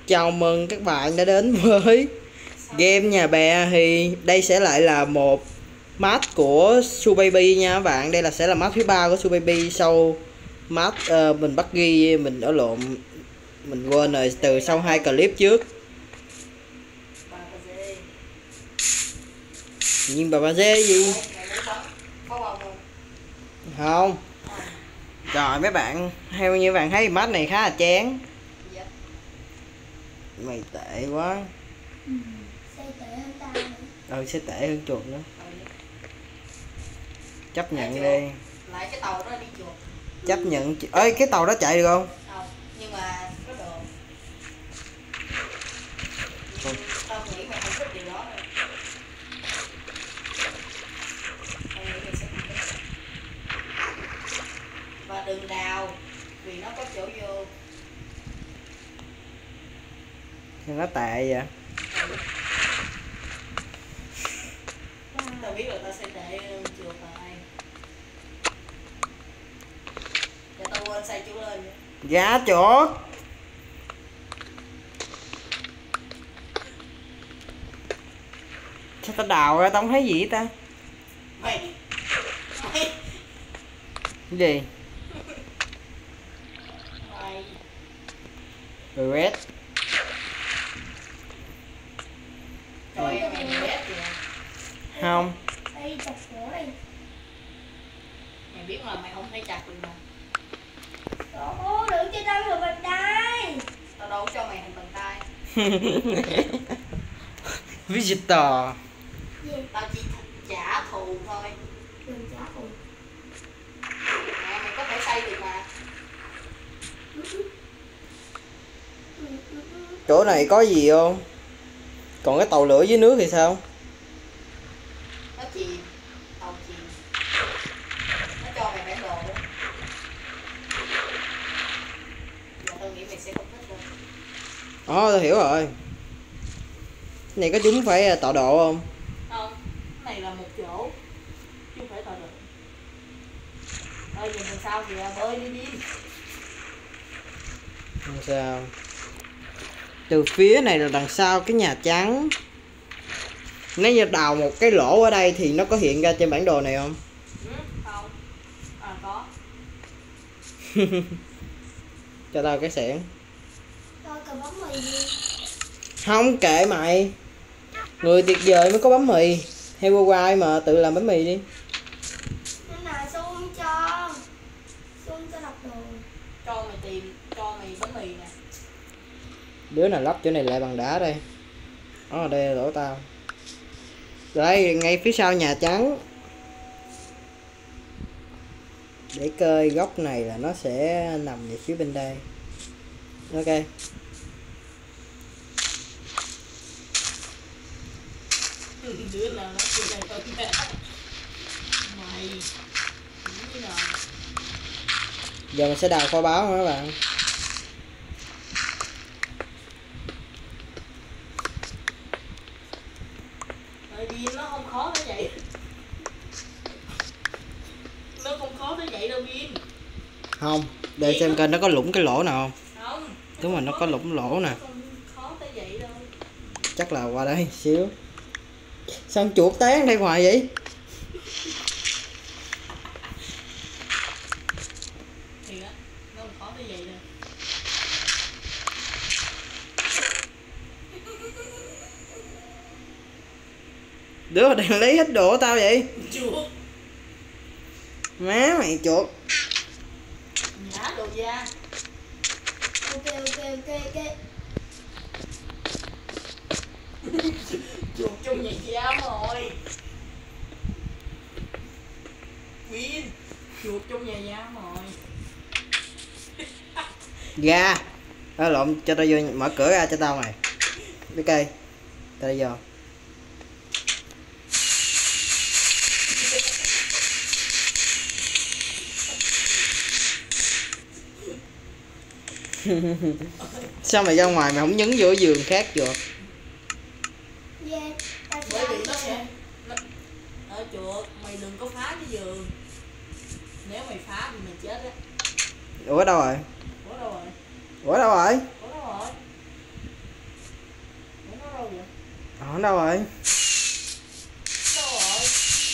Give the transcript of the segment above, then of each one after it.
Chào mừng các bạn đã đến với game nhà bè. Thì đây sẽ lại là một match của Su Baby nha các bạn. Đây sẽ là match thứ 3 của Su Baby sau match mình bắt ghi mình ở lộn, mình quên rồi, từ sau 2 clip trước. Nhưng bà dê gì không? Trời mấy bạn, theo như bạn thấy match này khá là chán. Mày tệ quá. Sẽ tệ hơn chuột nữa. Chấp nhận đi. Lại cái tàu đó đi chuột. Chấp nhận. Ơi cái tàu đó chạy được không? Không, nhưng mà có được. Tao nghĩ mày không thích điều đó đâu. Tao nghĩ mày sẽ không thích. Và đừng đào vì nó có chỗ vô. Nó tệ vậy. Tao biết rồi, tao sẽ tệ hơn chuột rồi. Để tao quên sai chú lên. Giá chuột. Sao tao đào ra tao không thấy gì ta? Mày Cái gì? mày Red. trời ơi, mày ghét kìa. Không. Mày biết là mày không thấy chặt được mà. Ô, đừng cho tao hình bàn tay. Tao đâu cho mày hình bàn tay. Visitor. Tao chỉ trả thù thôi. Đừng trả thù. Mày có thể xây được mà. Chỗ này có gì không? Còn cái tàu lửa dưới nước thì sao? Nó chìm. Tàu chìm. Nó cho mày bản đồ đó. Mà tao nghĩ mày sẽ không thích đâu. Tao hiểu rồi. Cái này có chúng phải tọa độ không? Không, cái này là một chỗ chứ không phải tọa độ. Ơi nhìn đằng sau kìa, bơi đi đi. Không sao. Từ phía này là đằng sau cái Nhà Trắng. Nếu như đào một cái lỗ ở đây thì nó có hiện ra trên bản đồ này không? Không. À có. Cho tao cái xẻng. Tao cần bấm mì đi. Không, kệ mày. Người tuyệt vời mới có bánh mì. Heo quay mà tự làm bánh mì đi. Nên là Xuân cho. Xuân cho đọc đồ. Cho mày tìm, cho mày bánh mì nè. Đứa nào lắp chỗ này lại bằng đá đây. Ở đây là lỗ tao. Đây, ngay phía sau Nhà Trắng. Để cơi góc này là nó sẽ nằm về phía bên đây. Ok. Đứa nào nó chưa đây hơn mẹ. Mày như nào? Giờ mình sẽ đào kho báu hả các bạn? Tại vì nó không khó tới vậy. Nó không khó tới vậy đâu Biên. Không, để xem coi nó có lủng cái lỗ nào không. Không. Đúng rồi, nó có lủng lỗ nè. Không khó tới vậy đâu. Chắc là qua đây xíu. Sao con chuột tán đây ngoài vậy? Thì á, nó không khó tới vậy đâu. Đứa đang lấy hết đồ của tao vậy? Chuột. Má mày chuột. Nhả đồ ra. Ok. Chuột trong nhà giam rồi. Biên. Chuột trong nhà giam rồi. Ra. Lộn, cho tao vô, mở cửa ra cho tao mày. Cái cây. Tao đi vô. Sao mày ra ngoài mày không nhấn vô giường khác được? Yeah. Tao Bởi vì nó sẽ sẽ chuột, mày đừng có phá cái giường. Nếu mày phá thì mày chết á. Ủa đâu rồi? Ủa đâu rồi? Ủa đâu rồi? Ủa đâu rồi? đâu rồi? Đâu rồi?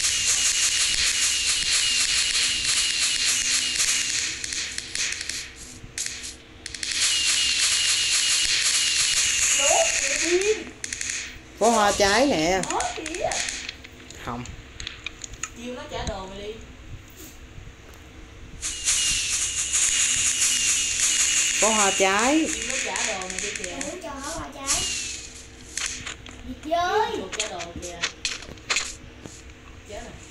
Đốt đi. Có hoa trái nè. Đó kìa. Không. Chiêu nó trả đồ mày đi. Có hoa trái. Chiêu nó trả đồ mày đi kìa. Muốn cho nó qua trái. Đi chơi. Chuột trả đồ kìa. Chết rồi.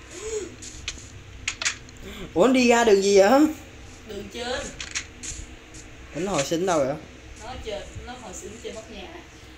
Ủa anh đi ra đường gì vậy? Đường trên. Tính hồi sinh đâu vậy? Nó hồi xỉn trên nóc nhà.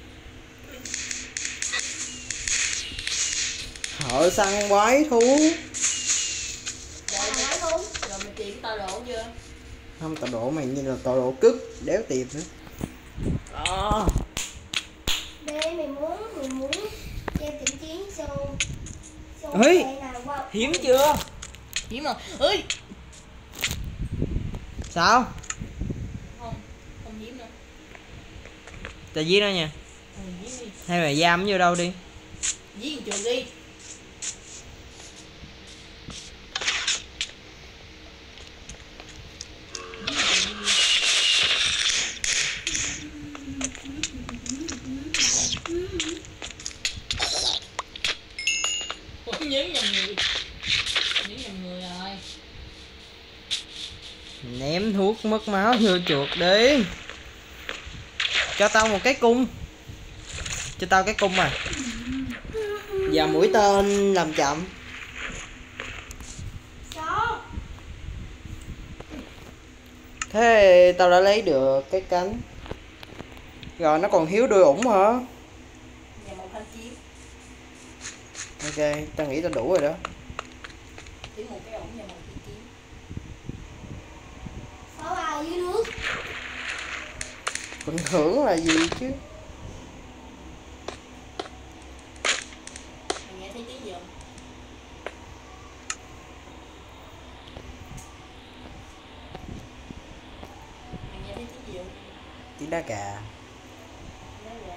Họ săn quái thú. Rồi Thằng mày, nói không? rồi mày tìm tao đổ chưa? Không, tọa độ mày như là tọa độ cứt. Đéo tìm nữa. À. Đây mày muốn chơi trận chiến xong Ê! nào qua Hiếm chưa? Hiếm mà. Ơi. Sao? Không hiếm đâu. Tao giết nó nha. Giết đi. Hay mày giam vô đâu đi. Giết một trường đi. Nhấn nhầm người. Nhấn nhầm người rồi. Ném thuốc mất máu vô chuột đi. Cho tao một cái cung. Cho tao cái cung à. Và mũi tên làm chậm. Sao? Thế tao đã lấy được cái cánh. Rồi nó còn thiếu đuôi ủng hả? Nhà một thanh kiếm. Ok, tao nghĩ tao đủ rồi đó. Thiếu một cái ổng nhà một thanh kiếm. Pháo bao dưới nước. Phần thưởng là gì chứ? Mày nghe thấy tiếng gì không? Mày nghe thấy tiếng gì không? Tiếng đá gà. Đó là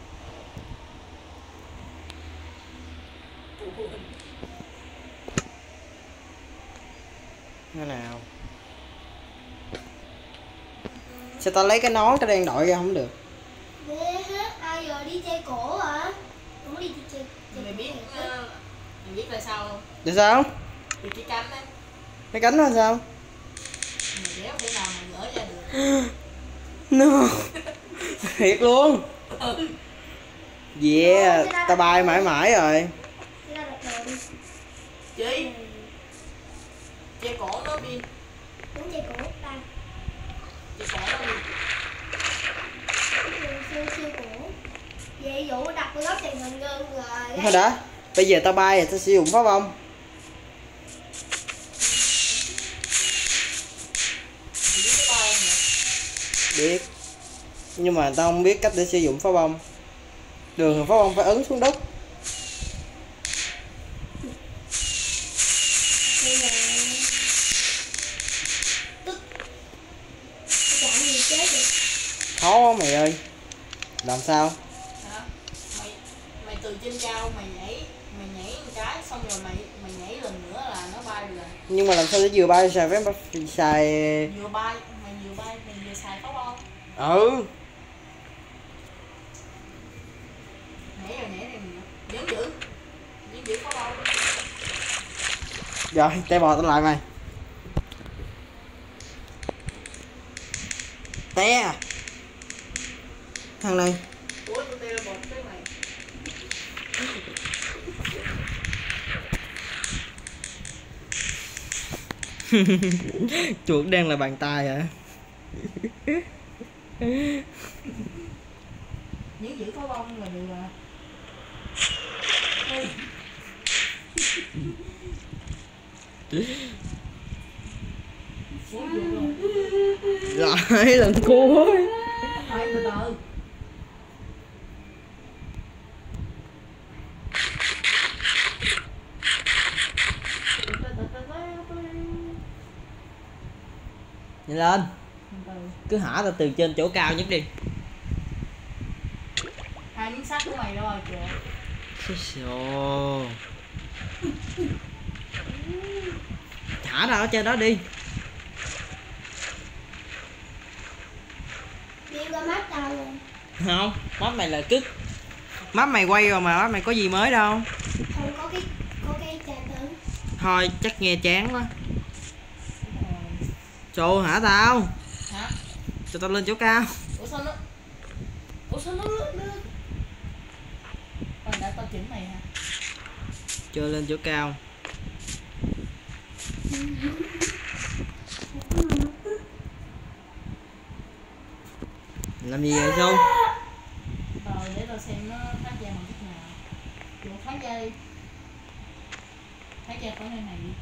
Thế nào? Sao tao lấy cái nón tao đang đội ra không được? Để hết ai giờ đi chơi cổ hả? Không đi chơi. mày biết mày biết là sao không? Được sao? Vì cái cánh á, Cái cánh nó làm sao? mày đéo thể nào mà gỡ ra được. No. Thiệt luôn. Yeah, tao bay mãi mãi rồi. Thế là đặt đồ đi. Chị chơi cổ nó đi. Muốn chơi cổ ta. Chơi cổ nó đi. Chơi cổ. Vậy vụ đặt góc thì mình ngưng rồi. Thôi đã. Bây giờ tao bay rồi tao sử dụng pháo bông. Mày biết cái bao không vậy? Biết. Nhưng mà tao không biết cách để sử dụng pháo bông. Đường pháo bông phải ấn xuống đất. Đây là tức. Chạm gì chết rồi. Khó quá mày ơi. Làm sao? Hả? Mày từ trên cao mày nhảy một cái xong rồi mày nhảy lần nữa là nó bay được rồi. Nhưng mà làm sao để vừa bay xài phép xài. Vừa bay mày vừa xài pháo bông. Ừ. Nhảy rồi vẫn giữ pháo bông. Rồi, tay bò tao lại mày. Te. Thằng này. Ủa tụi tao là một cái này. Chuột đang là bàn tay hả? Vẫn giữ pháo bông là được rồi. Ê. Ủa, được rồi. Lại lần cuối. Thôi từ từ. Nhìn lên. Từ từ. Cứ hả tao từ trên chỗ cao nhất đi. 2 hai miếng sắt của mày đâu rồi kìa. Ồ. Thả ra ở trên đó đi. Đi qua mắt tao rồi. Không, mắt mày là cứt. Mắt mày quay rồi mà, mắt mày có gì mới đâu. Không có cái trà tử. Thôi chắc nghe chán quá. Trời hả tao? Hả? Cho tao lên chỗ cao. Ủa sao nó lướt. Còn đã tao chỉnh mày hả? Chơi lên chỗ cao. Làm gì vậy Xuân? Rồi để tao xem nó thoát ra bằng cách nào. Chuột thoát ra đi. Thoát ra khỏi nơi này đi.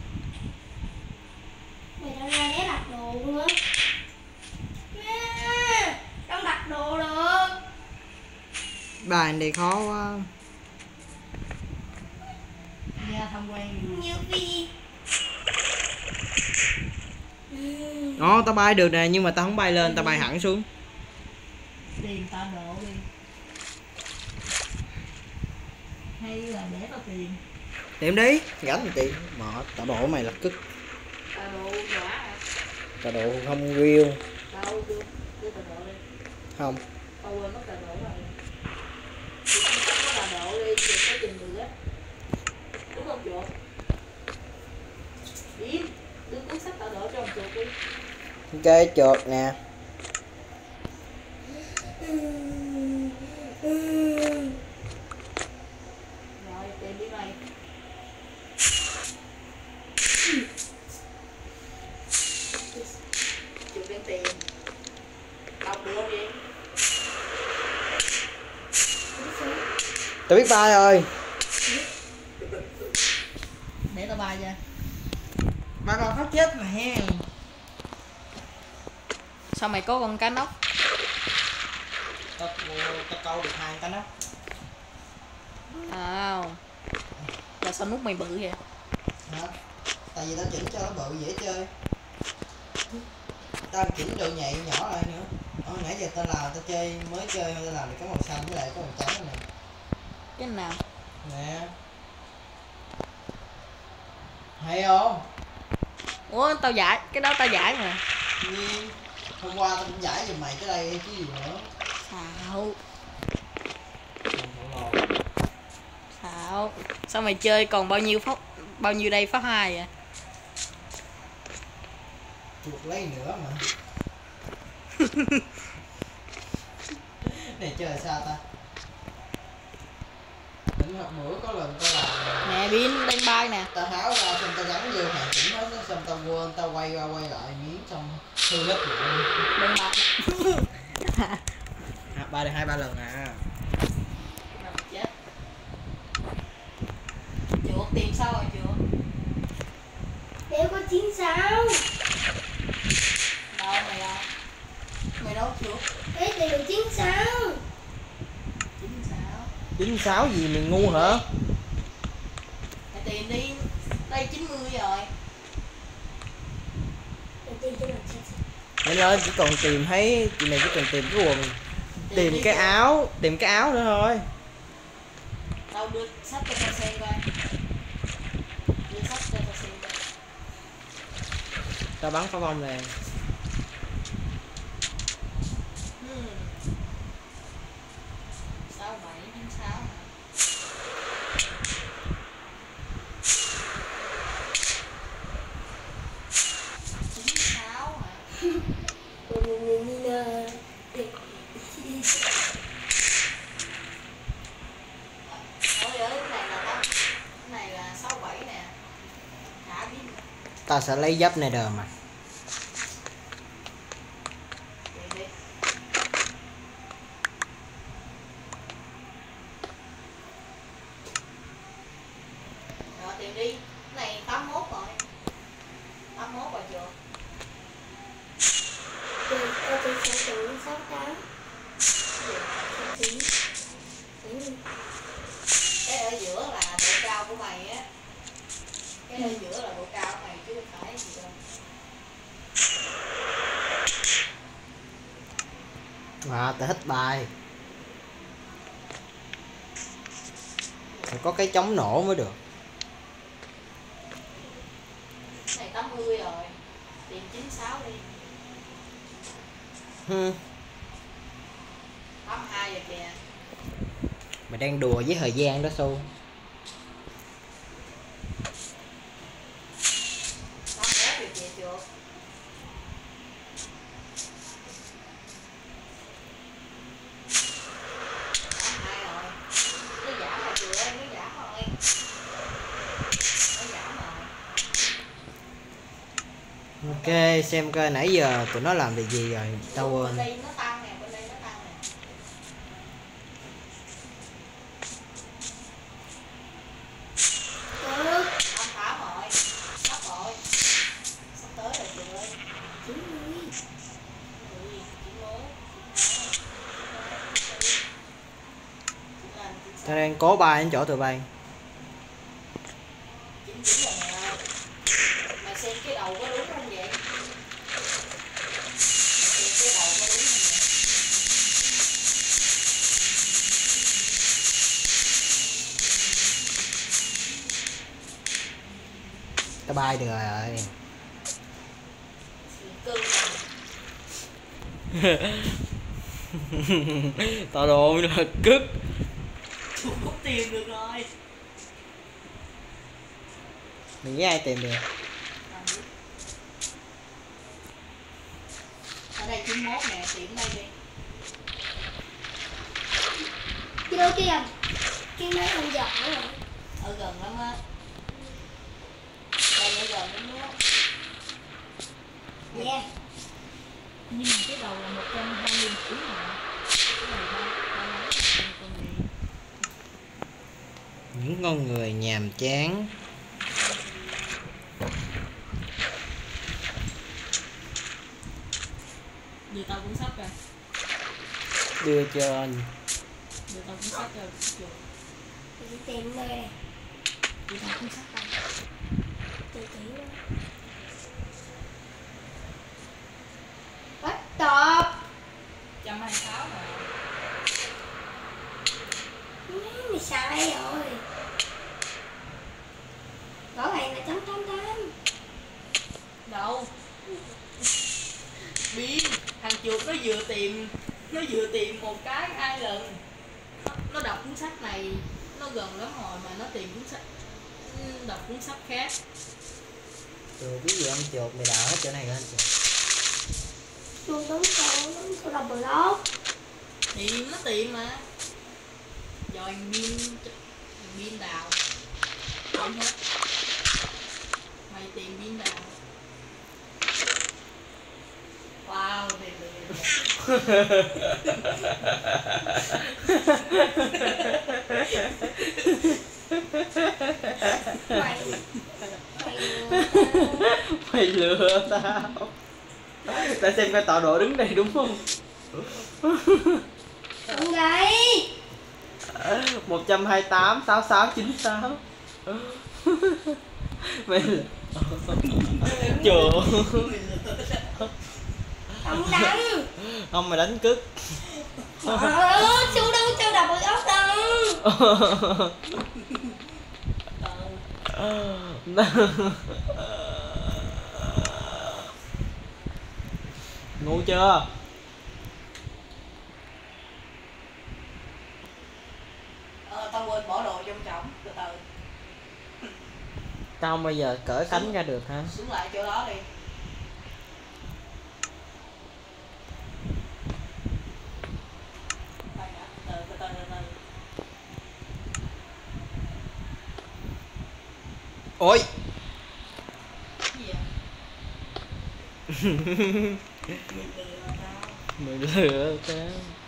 Mày đang ra để đặt đồ luôn á. Đang đặt đồ được. Bài này khó quá. Ra tham quan. Như phi. Đó, tao bay được nè, nhưng mà tao không bay lên, tao bay hẳn xuống. Tìm tao độ đi. Hay là để tao tìm. Tìm đi, gánh thì tìm. Mệt, tao độ mày là cứt. Tao độ giả hả? Tao độ không real. Đâu đưa tao độ đi. Không. Tao quên mất tao độ rồi. Chị không có tao độ đi, chị có tìm được á. Đúng không chuột? Im, đưa cuốn sách tao độ cho ông chuột đi. Ok, chuột nè. Rồi, tìm đi mày. Chuột đang tìm. Đọc được không vậy? Tao biết bay rồi. Để tao bay ra. Ba con phát chết mà he. Sao mày có con cá nóc? Tao câu được 2 cái đó. À, là sao nút mày bự vậy? Hả? Tại vì tao chỉnh cho nó bự dễ chơi. Tao chỉnh độ nhạy nhỏ lại nữa. Nãy giờ tao làm tao mới chơi tao làm được cái màu xanh với lại có màu trắng này. Cái nào? Nè. Hay không? Ủa tao giải, cái đó tao giải mà. Nhiên. Hôm qua tao cũng giải giùm mày cái đây chứ gì nữa. Sao? Sao? Sao mày chơi còn bao nhiêu đây pháo 2 vậy? Chuột lấy nữa mà. Này chơi là sao ta? Đỉnh học bữa có lần tao làm Nè pin lên bay nè. tao tháo ra xong tao gắn vô hàng chỉnh nó xong tao quên tao quay qua quay lại miếng xong hư hết luôn. Lên bay. Ba được 2-3 lần à. Chết. Chuột tìm sao rồi chuột? Để có 96. Đâu mày đâu? Mày đâu chuột? Để tìm được 96. 96. 96 gì mày ngu hả? Mày tìm đi. Đây 90 rồi. Để tìm cho mình xem. Nên ơi chỉ còn tìm thấy chị này chỉ cần tìm cái quần, tìm đi cái chuột. áo, tìm cái áo nữa thôi. Tao đưa sách cho tao xem coi. Đưa sách cho tao xem coi. Tao bắn pháo bông nè. Hmm. 67 96 hả? Tao sẽ lấy giáp này đờ mà. Rồi tìm đi. Cái này 81 rồi. 81 rồi chưa? Tôi sẽ tưởng 68. Cái ở giữa là độ cao của mày á. Cái ở giữa là độ cao của mày chứ không phải gì đâu. Tao thích bài. Phải có cái chống nổ mới được. Cái này 80 rồi. Tìm 96 đi. 82 rồi kìa. Mày đang đùa với thời gian đó Su. 81 rồi kìa chưa. 82 rồi. Nó giảm rồi chưa ơi, nó giảm rồi. Nó giảm rồi. Ok, xem coi nãy giờ tụi nó làm việc gì rồi, tao Bên quên. đây nó tăng nè, bên đây nó tăng nè. Được. 88 rồi. Sắp rồi. Sắp tới rồi chị ơi. 90. Ui, chỉ mốt. Tao đang cố bay đến chỗ tụi bay. 99 rồi nè. Mày xem cái đầu có đúng không vậy? Mày xem cái đầu có đúng không vậy? Tao bay được rồi. Cưng Tao đồn là cứt. Chú không tìm được rồi. Mày nghĩ ai tìm được? Ở đây 91 nè, tìm đây đi. Cái đâu kia. Cái máy không giọt nữa rồi. Ở gần lắm á. Đây ở gần lắm đó. Yeah. Nhưng mà cái đầu là 120 kg mà. Cái này ba con gì? Những con người nhàm chán. Đưa tao cuốn sách rồi. Đưa cho Đưa tao cuốn sách rồi. Đi tìm đây này. Đưa tao cuốn sách đây. Từ từ đó. Bắt tập. 126 rồi. Mày sai rồi. Rõ ràng là 188. Đâu? Biến thằng chuột nó vừa tìm một cái 2 lần. Nó đọc cuốn sách này nó gần lắm rồi mà nó tìm cuốn sách, đọc cuốn sách khác. Rồi ví dụ ăn chuột mày đào hết chỗ này ra anh chuột. Chuông đúng câu đọc blog. Thì nó tìm mà. Rồi pin đào. Tìm hết. Mày tìm pin đào. Wow, thiệt Mày Mày lừa tao. Tao xem coi tọa độ đứng đây đúng không? không gầy. 128 66 96. Mày lừa. Chuột. Không đánh. Không mày đánh cứt. Chú đâu cho đọc blog đâu. Ngu chưa? Tao quên bỏ đồ trong trọng. Từ từ. Tao không bao giờ cởi cánh ra được hả? Xuống lại chỗ đó đi. Từ từ. Ôi. Cái gì vậy? Mày lừa tao.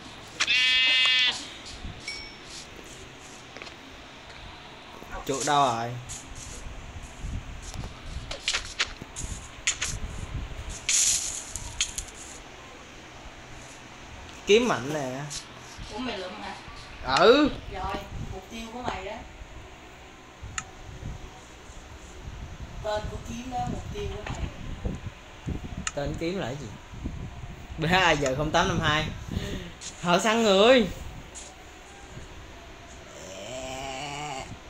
Chuột đâu rồi? Kiếm mạnh nè. Ủa mày lượm hả? Ừ. Rồi, mục tiêu của mày đó. Tên của kiếm đó, mục tiêu của mày. Tên kiếm là cái gì? BH giờ 0852. Họ săn người.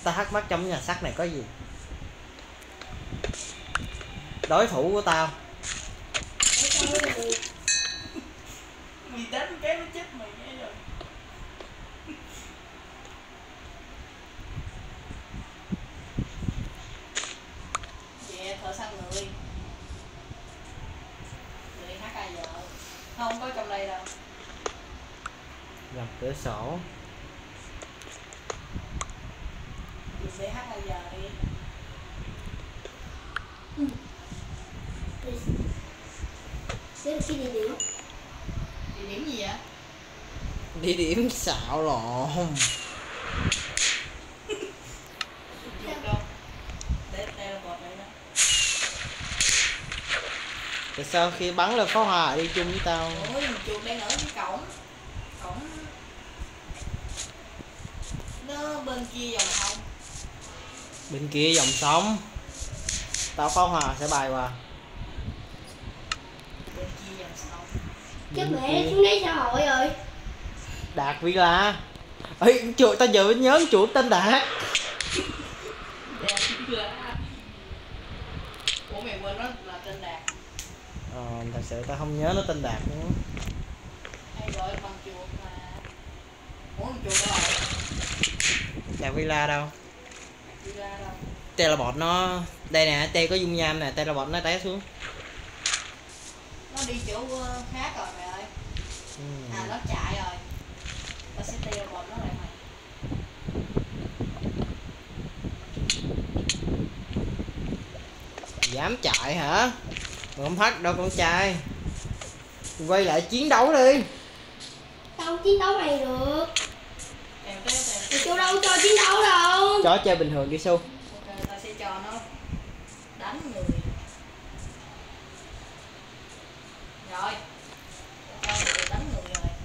Ta thắc mắc trong nhà sắt này có gì? Đối thủ của tao. Mày đánh cái nó chết mày nghe rồi. Dạ, thợ săn người. Người hát ai vợ. Không có trong đây đâu. Làm cửa sổ. Dùng để hát ai giờ đi. Đây là cái địa điểm. Địa điểm gì vậy? Địa điểm xạo lộn. Chuột đâu? Đây là bọt đây đó. Tại sao khi bắn lên pháo hoa đi chung với tao? Ôi, chuột đang ở cái cổng. Cổng nó bên kia dòng sông. Bên kia dòng sông. Tao pháo hoa sẽ bay qua. Bên kia dòng sông. Chứ Bên mẹ kia. xuống đấy xã hội rồi. Đạt Villa. Ê, chuột tao vừa nhớ chuột tên Đạt. Đạt Villa. Ủa mày quên nó là tên Đạt. Thật sự tao không nhớ nó tên Đạt nữa. Hay gọi bằng chuột mà. Ủa con chuột đâu rồi? Đạt Villa đâu? Đạt Villa đâu? Teleport nó. Đây nè, T có dung nham nè, teleport nó té xuống. Nó đi chỗ khác rồi mày ơi. Ừ. À nó chạy rồi. Tao sẽ tiêu bọn nó lại mày. Dám chạy hả? Mày không thắt đâu con trai. Quay lại chiến đấu đi. Tao không chiến đấu mày được. Tèo tèo tèo. Mày chưa đâu cho chiến đấu đâu. Chó chơi bình thường kia Su. Ok, tao sẽ cho nó đánh người. Rồi. Tao cho người đánh người rồi.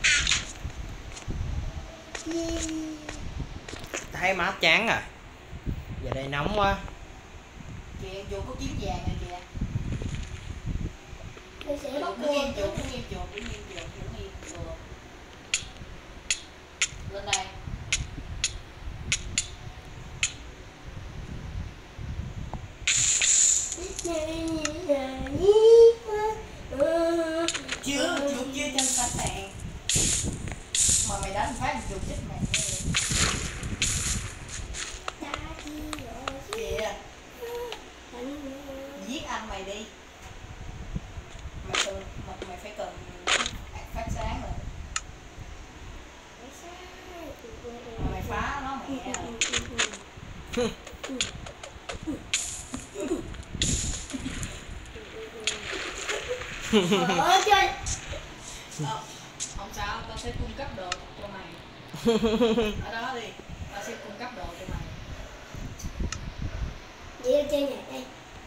Thấy mát chán rồi. Giờ đây nóng quá. Kìa, chuột có kiếm vàng rồi kìa. Tôi sẽ bắt Đứng im cua. chuột, đứng im chuột, đứng im chuột, đứng im chuột. Lên đây. Chưa, chuột chưa chân sẵn sàng. Mà mày đánh phát chuột chết mày. Kìa, giết anh mày đi. Mày phải cần phát sáng rồi. Mà mày phá nó mẹ rồi. Chơi. Không sao, tao sẽ cung cấp đồ cho mày. Ở đó đi, tao sẽ cung cấp đồ cho mày. Vậy là chơi nhà đây.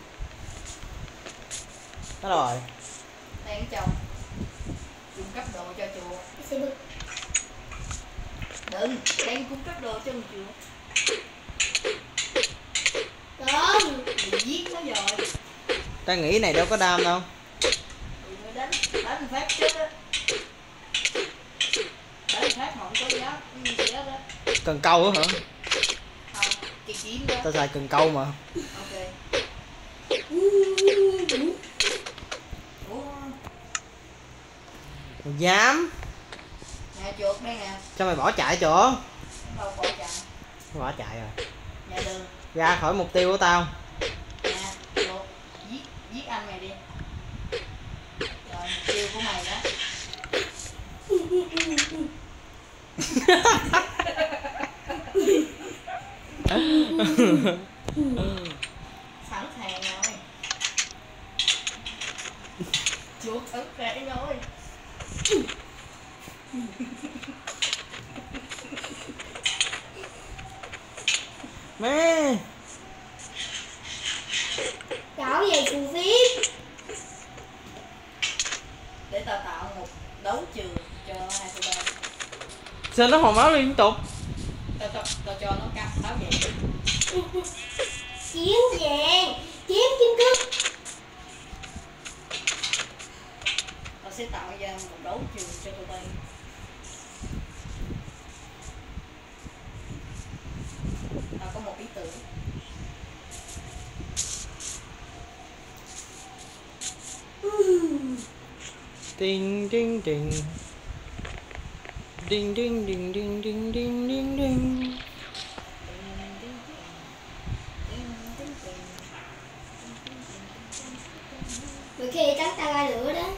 Đó rồi. Đang chồng cung cấp đồ cho chuột. Cái xe bự. Đừng, đang cung cấp đồ cho con chuột. Con. Mày giết nó rồi. Tao nghĩ này đâu có đam đâu. Mày đánh phát chết á. Đánh phát không có giá gì hết á. Cần câu á hả? Không, cái kiếm đó. Tao xài cần câu mà. Ok. Ủa, Mày dám? nhà chuột đây nè. Sao mày bỏ chạy chỗ? Đâu bỏ chạy. Bỏ chạy rồi. Nhà đường. Ra khỏi mục tiêu của tao. Nhà chuột. Giết anh mày đi. Rồi, mục tiêu của mày đó. Sẵn sàng rồi. Chuột sẵn sàng rồi. Mẹ. 搞về phù phiếm. Để tao tạo một đấu trường cho hai tụi bay. Sao nó hồi máu liên tục? Tao cho nó cắt báo vậy. Kiếm vàng. Kiếm kim cương. Tao sẽ tạo ra một đấu trường cho tụi bay. Tao Ding ding ding. Ding ding ding ding ding ding ding ding. Bữa khi trắng ta ra lửa đó.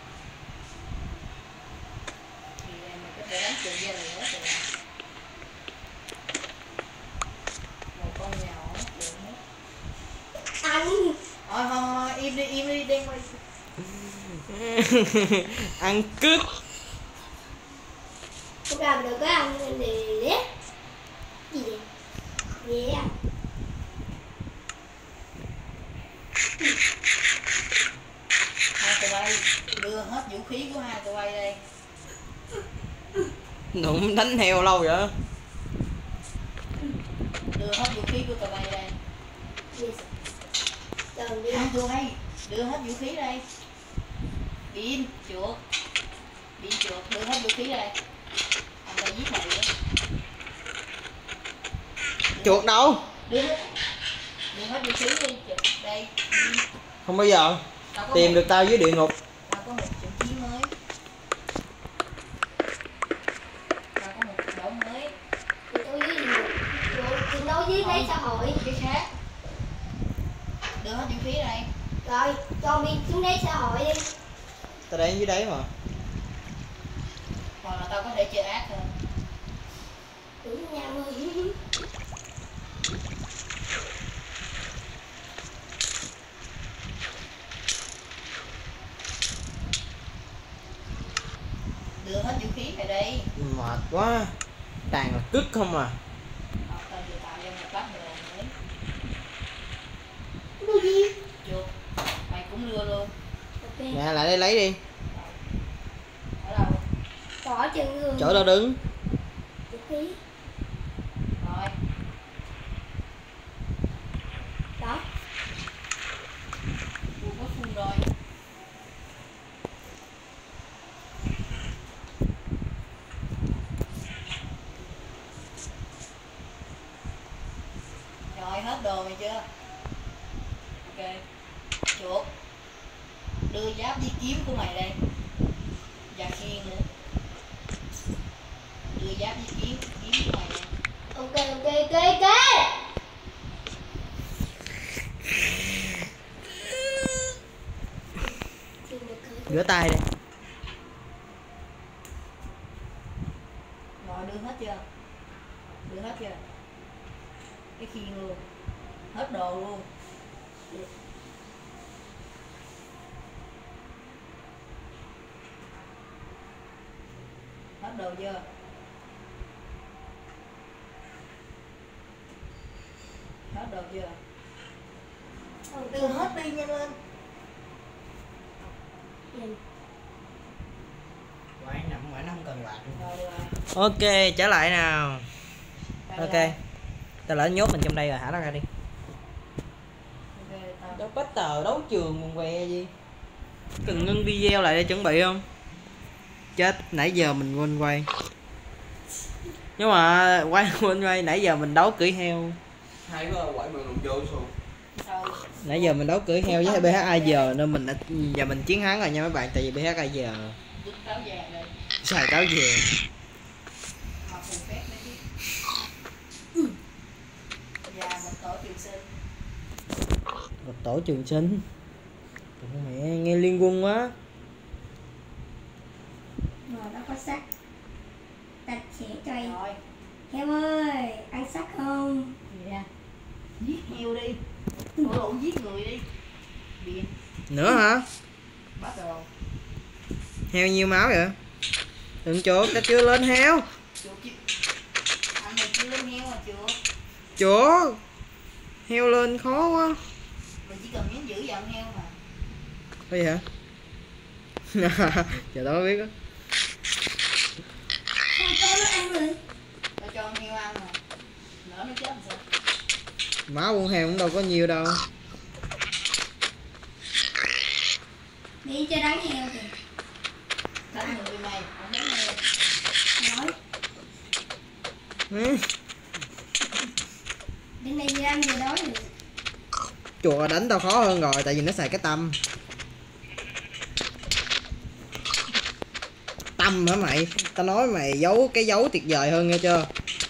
Anh Thôi im đi đen quay. Ăn cứt. không làm được cái ăn gì đấy. Gì vậy? Gì vậy? Hai tụi bay đưa hết vũ khí của hai tụi bay đây. Nụng đánh heo lâu vậy? Đưa hết vũ khí của tụi bay đây. Hai tụi bay đưa hết vũ khí đây. Pin chuột. Pin chuột đưa hết vũ khí đây. Anh ta giết mày đó. Chuột đâu? Đưa hết vũ khí đi chuột đây. Không bao giờ tìm được tao dưới địa ngục. Tao có một trận chiến mới. Tao có một trận đấu mới. Chiến đấu với mấy xã hội. Cái khác. Đưa hết vũ khí đây. Rồi, cho mình xuống đấy xã hội đi. Tao đang dưới đấy mà. Hoặc là tao có thể chơi ác hơn. Đúng nha ơi. Đưa hết vũ khí về đây. Mệt quá. Toàn là cứt không à. Tao vừa tạo ra một lát đồ mới. Cái gì? Chuột. Mày cũng đưa luôn. Ok. Nè lại đây lấy đi. Ở đâu? Có chân người. Chỗ tao đứng. Vũ khí. Rồi. Đó. Buồn có phun rồi. Rồi hết đồ mày chưa? Ok. Chuột. Đưa giáp với kiếm của mày đây. Và khiên nữa. Đưa giáp với kiếm của mày đây. Ok. Rửa tay đi. Rồi đưa hết chưa? Đưa hết chưa? Cái khiên luôn. Hết đồ luôn. Hết đồ chưa? Hết đồ chưa? Đưa hết đi nhanh lên. Quán nằm ngoài nó không cần quạt. Rồi được rồi. Ok, trở lại nào. Rồi, Ok. rồi. Tao lỡ nhốt mình trong đây rồi, thả nó ra đi. Ok, tao. Đâu có tờ đấu trường quần què gì. Cần ngưng video lại để chuẩn bị không? Chết, nãy giờ mình quên quay. Nhưng mà quên quay nãy giờ mình đấu cưỡi heo. Hai cái quậy mà lùn vô xuống. Sao? Nãy giờ mình đấu cưỡi heo với BHAG nên mình đã, giờ mình chiến thắng rồi nha mấy bạn, tại vì BHAG Đứt cáo vàng đây. xài cáo về. Mà phù phép đấy chứ. Và một tổ trường sinh. Một tổ trường sinh. Mẹ nghe liên quân quá. Mà nó có sắt. Ta sẽ cho em. Rồi. Heo ơi, ăn sắt không? Gì nè? Giết heo đi. Ủa lộn giết người đi. Điện. Nữa hả? Bắt rồi. Heo nhiêu máu vậy? Đừng chuột, ta chưa lên heo. Chuột chứ. Anh mày chưa lên heo mà chuột. Chuột. Heo lên khó quá. Mình chỉ cần nhấn giữ dọn heo mà. Có gì hả? Chờ tao mới biết á. Không cho nó ăn rồi. Tao cho con heo ăn mà. Lỡ nó chết làm sao? Máu con heo cũng đâu có nhiều đâu. Đi cho đánh heo kìa. Đánh người mày, không đánh heo. Nói. Ừ. Đến đây vừa ăn vừa đói được. Chuột đánh tao khó hơn rồi tại vì nó xài cái tâm. tâm hả mày? Tao nói mày giấu cái dấu tuyệt vời hơn nghe chưa?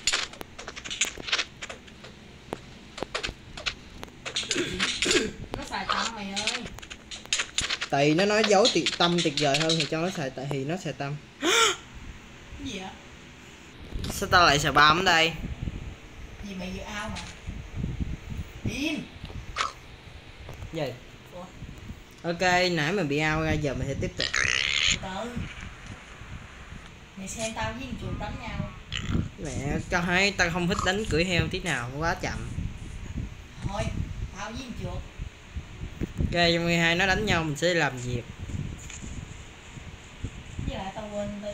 Nó xài tâm mày ơi. Tại nó nói dấu tâm tuyệt vời hơn thì cho nó xài, tại thì nó xài tâm. Cái gì vậy? Sao tao lại xài băm ở đây? Gì mày vừa ao mà. Im. Gì? Ủa? Ok, nãy mày bị ao ra, giờ mày sẽ tiếp tục. Từ. Mày xem tao với con chuột đánh nhau. Mẹ, tao thấy tao không thích đánh cưỡi heo tí nào, quá chậm. Thôi, tao với con chuột. Ok, trong khi hai nó đánh nhau mình sẽ làm việc. Với lại tao quên đi.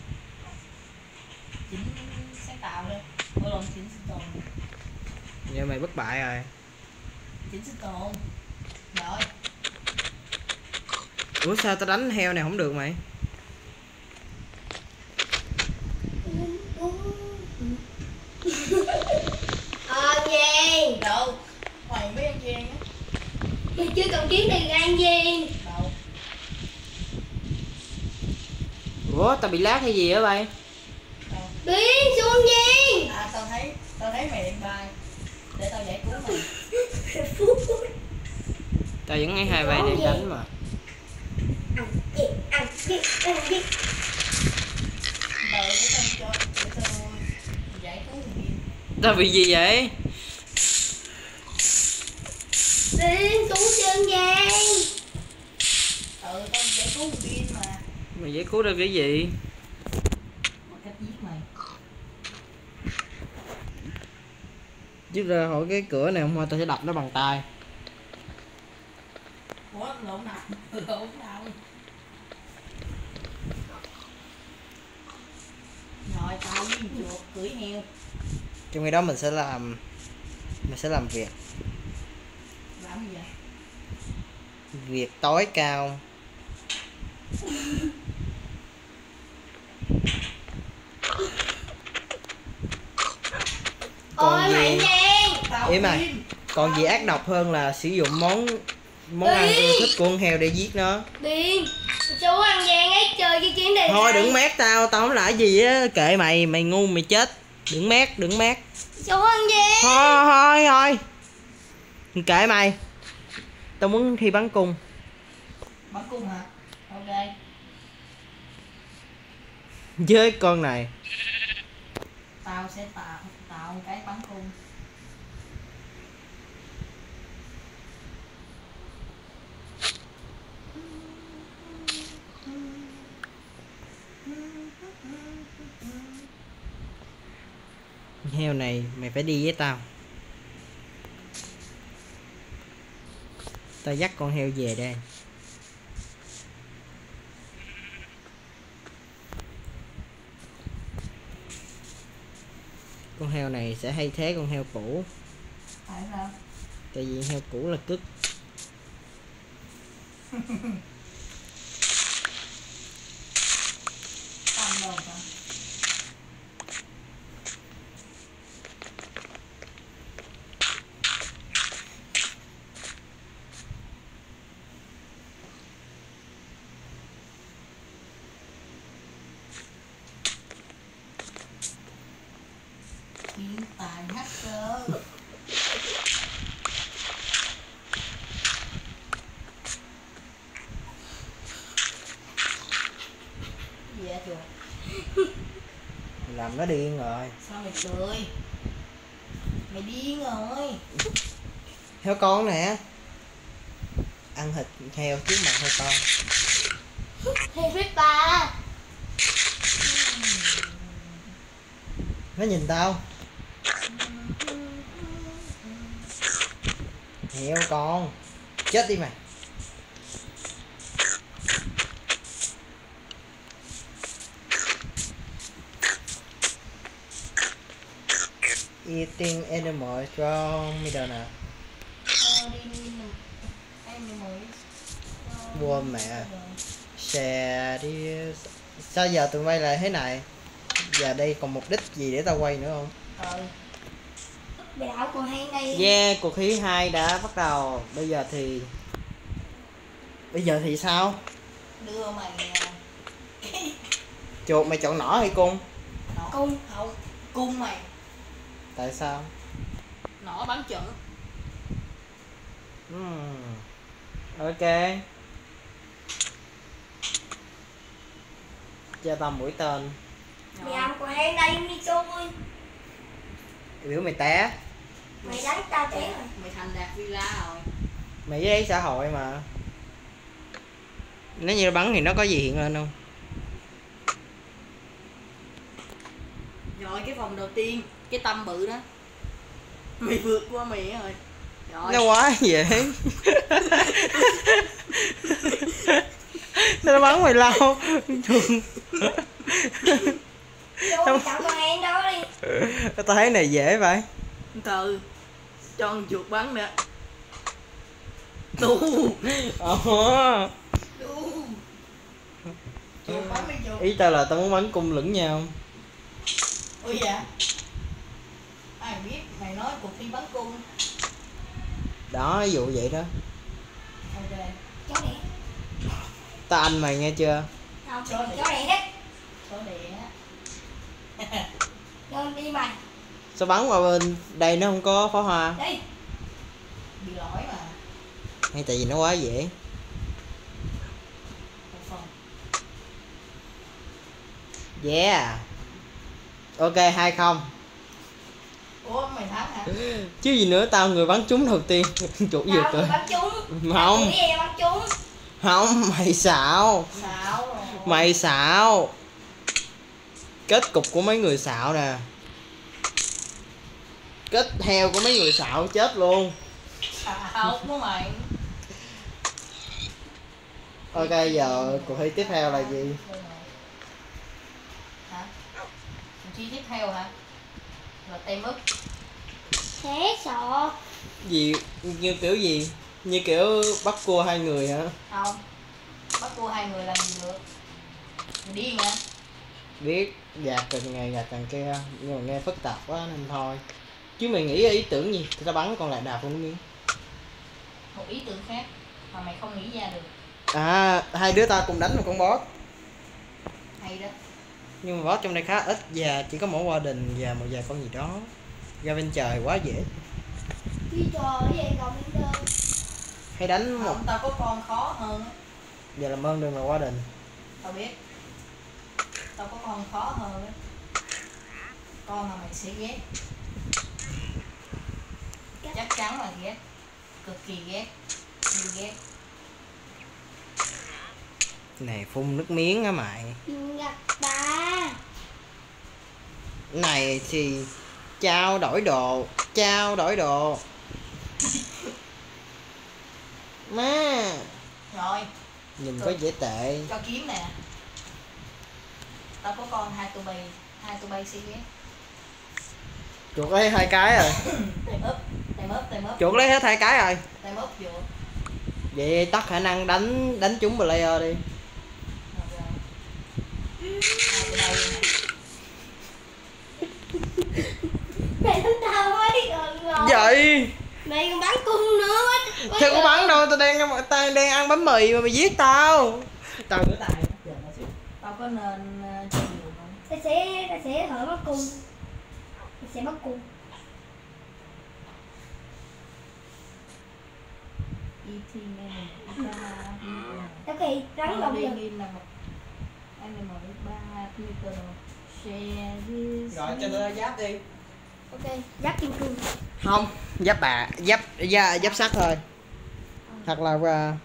Chỉnh sáng tạo đi. Ủa lộn, chỉnh sinh tồn. Giờ mày bất bại rồi. Chỉnh sinh tồn. Rồi. Ủa sao tao đánh heo này không được mày? Gì? Đâu? Mày mới ăn gian á. Mày chưa cần kiếm tiền ăn gì? Đâu? Ủa tao bị lát hay gì á bay? Đâu? Biến xuống gì? À tao thấy mày đang bay. Để tao giải cứu mày. Tao vẫn thấy hai bay đang đánh mà. Ăn gì? Đợi để tao giải cứu thằng Biên. Tao bị gì vậy? Biến xuống chân vàng. Tao giải cứu thằng Biên mà. Mày giải cứu được cái gì? Bằng cách giết mày. Chứ ra hỏi cái cửa này không thôi tao sẽ đập nó bằng tay. Ủa lộn nào? Lộn nào? Rồi tao với con chuột cưỡi heo. Trong khi đó mình sẽ làm việc. Làm gì vậy? Việc tối cao. Ôi Còn mày gì? nè. Tao Im mày. im. Còn gì ác độc hơn là sử dụng món ăn yêu thích của con heo để giết nó. Biến. Chú ăn vàng ấy chơi cái chuyến này. Thôi đừng mét tao không làm gì á, kệ mày, mày ngu mày chết. Đừng mét. Chú ăn vàng. Thôi. Kệ mày. Tao muốn thi bắn cung. Bắn cung hả? Ok. Với con này. Tao sẽ tạo một cái bắn cung. Heo này mày phải đi với tao. Tao dắt con heo về đây. Con heo này sẽ thay thế con heo cũ. Tại sao? Tại vì heo cũ là cứt. Tao đồ hả? Hiện tại hacker. Gì vậy chuột? Làm nó điên rồi. Sao mày cười? Mày điên rồi. Heo con nè. Ăn thịt heo trước mặt heo con. Thì biết bà. Nó nhìn tao. Heo con. Chết đi mày. Eating animals from Midona. Mua mẹ. Share this. Sao giờ tụi bay lại thế này? Giờ đây còn mục đích gì để tao quay nữa không? Mày đảo còn hay này. Yeah, cuộc thi 2 đã bắt đầu. Bây giờ thì sao? Đưa mày Chuột mày chọn nỏ hay cung? Cung. Không, cung mày. Tại sao? Nỏ bắn chuẩn. Ok. Cho tao mũi tên. Mày làm của em đây đi xui. Biểu mày té. Mày đánh tao té rồi. Mày thành đạt villa rồi. Mày với xã hội mà. Nếu như nó bắn thì nó có gì hiện lên không? Rồi cái vòng đầu tiên, cái tâm bự đó. Mày vượt qua mày rồi. Rồi. Nó quá dễ. Nó bắn mày lâu. Chú chọn con em đó đi. Tao thấy này dễ vậy. Từ cho con chuột bắn nè. Đu. Đu. Chuột bắn đi chuột. Ý tao là tao muốn bắn cung lẫn nhau. Ôi dạ. Ai biết mày nói cuộc thi bắn cung. Đó, ví dụ vậy đó. Ok. Chó đẻ. Tao anh mày nghe chưa? Không, Chó đẻ. chó đẻ đấy. Có đẻ. Rồi đi mày. Sao bắn qua bên đây nó không có pháo hoa? Đi. Bị lỗi mà. Hay tại vì nó quá dễ? Một phần. Yeah. Ok 2-0. Ủa mày thắng hả? Chứ gì nữa, tao người bắn trúng đầu tiên. Chuột vừa Tao cười. bắn trúng. Không. Tao nghĩ em bắn trúng. Không, mày xạo. Xạo rồi. Mày xạo. Kết cục của mấy người xạo nè. Kết theo của mấy người xạo chết luôn. Xạo của mày. Ok, giờ cuộc thi tiếp theo là gì? Hả? Cuộc thi tiếp theo hả? Là tem úp. Thế sợ. Gì, như kiểu gì? Như kiểu bắt cua hai người hả? Không. Bắt cua hai người làm gì được. Mày điên hả? Biết, gạt càng ngày gạt càng kia. Nhưng mà nghe phức tạp quá nên thôi. Chứ mày nghĩ ý tưởng gì? Tao bắn con lạc đà con miếng. Một ý tưởng khác mà mày không nghĩ ra được. À, hai đứa ta cùng đánh một con boss. Hay đó. Nhưng mà boss trong đây khá ít và chỉ có mỗi Warden và một vài con gì đó. Ra bên trời quá dễ. Đi trời vậy còn bên đơn. Hay đánh một... Không, tao có con khó hơn á. Giờ làm ơn đừng là Warden. Tao biết. Tao có con khó hơn á. Con mà mày sẽ ghét. Chắc chắn là ghét. Cực kỳ ghét. Như ghét. Này phun nước miếng á mày. Gặp ta. Này thì trao đổi đồ. Trao đổi đồ. Má. Rồi. Nhìn có dễ tệ. Cho kiếm nè. Tao có con hai tụi bay sẽ ghét. Chuột lấy 2 cái rồi. Tem úp. Tem úp. Tem úp. Chuột lấy hết 2 cái rồi. Tem úp vô. Vậy tắt khả năng đánh trúng player đi. Mày đánh tao mấy gần rồi. Vậy Mày còn bắn cung nữa. tao có bắn đâu, tao đang ăn bánh mì mà mày giết tao. Tao rửa tay. Tao có nên cho nhiều không? Ta sẽ thử bắn cung. Ta sẽ bắn cung. Tao kỳ rắn đồng được. Rồi cho tao giáp đi. Ok, giáp kim cương. Không, giáp bạc, giáp sắt thôi. Thật là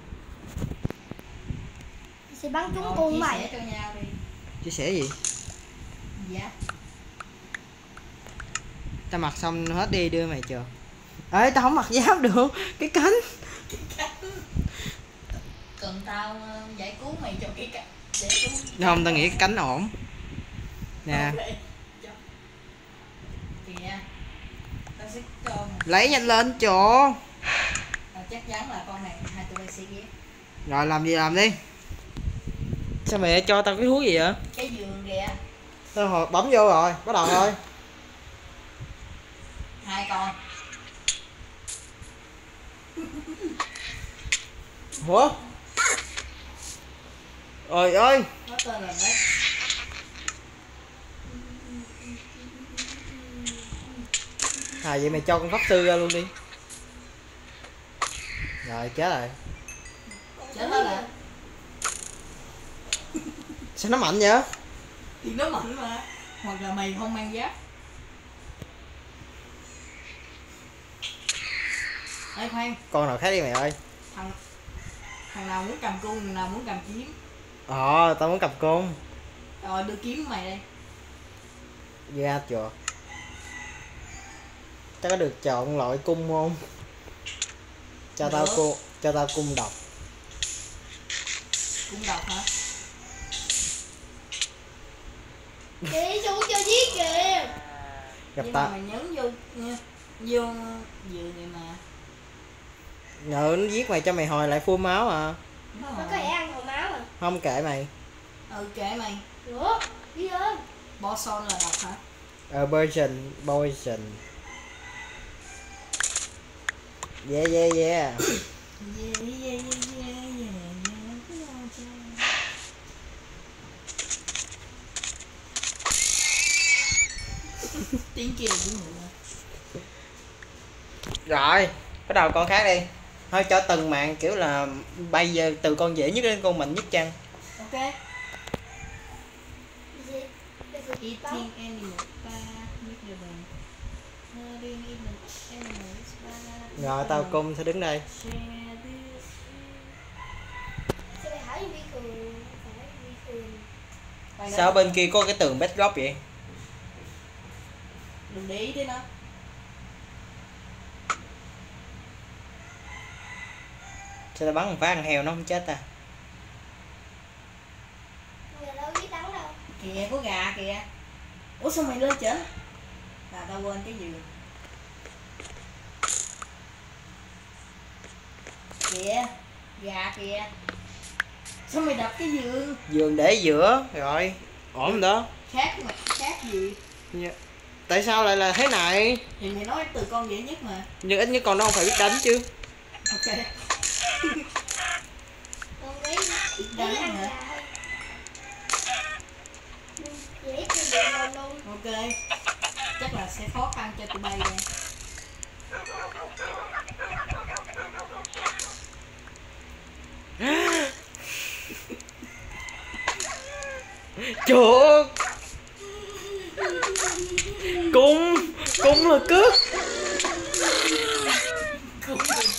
Sẽ bắn trúng cung mày. Chia sẻ cho nhau đi. chia sẻ gì? Dạ. Tao mặc xong hết đi đưa mày chờ. Ê, tao không mặc giáp được, cái cánh. Cần tao giải cứu mày cho cái cánh. Không, tao nghĩ cái cánh ổn. Nè. Okay. Kìa. Tao sẽ cho mày. Lấy nhanh lên chỗ. Chắc chắn là con này hai tụi bay sẽ ghét. Rồi làm gì làm đi. Sao mày cho tao cái thú gì vậy? Cái giường kìa. Tao hồi bấm vô rồi, bắt đầu thôi. 2 con. Ủa? Ôi ơi. Nó tên là Rex. À vậy mày cho con pháp sư ra luôn đi. Rồi chết rồi. Chết hết rồi. Sao nó mạnh vậy? Thì nó mạnh mà. Hoặc là mày không mang giáp. Ê khoan, Con nào khác đi mày ơi. thằng nào muốn cầm cung, thằng nào muốn cầm kiếm. Tao muốn cầm cung. Rồi đưa kiếm của mày đây. Ra chưa? Tao có được chọn loại cung không? Cho tao Được. cho tao cung độc. Cung độc hả? Kìa xuống cho giết kìa. Gặp Nhưng mà ta. mày nhấn vô nha. Vô vừa này mà. Nhờ nó giết mày cho mày hồi lại full máu à. Đúng Nó rồi. có thể ăn hồi máu à. Không kệ mày. Ừ kệ mày. Được, đi ơi. Boson là độc hả? Poison. Yeah. Yeah, yeah, yeah, yeah. Tiếng kêu của người. Rồi, bắt đầu con khác đi. Thôi cho từng mạng kiểu là bây giờ từ con dễ nhất đến con mạnh nhất chăng. Ok. Gì? Đây là gì? Eating animal miserable. Having eaten animals bad. Rồi tao cung sẽ đứng đây. Share this. Sao mày hỏi vi cường? Phải vi cường. Mày Sao đã- bên kia có cái tường backdrop vậy? Đừng để ý tới nó. Sao tao bắn một phát con heo nó không chết ta? Người đâu biết đắng đâu. Kìa có gà kìa. Ủa sao mày lên trển? Là tao quên cái giường. Kìa, gà kìa. Sao mày đập cái giường? Giường để giữa rồi. Ổn đó. Khác mà, khác gì? Tại sao lại là thế này? Thì mày nói từ con dễ nhất mà. Nhưng ít nhất con nó không phải biết đánh chứ. Ok. Con ấy Đánh ăn hả? gà thôi. Dễ cho được ngon luôn. Ok. Chắc là sẽ khó khăn cho tụi bay đây. Chuột. Cung là cướp. Cung.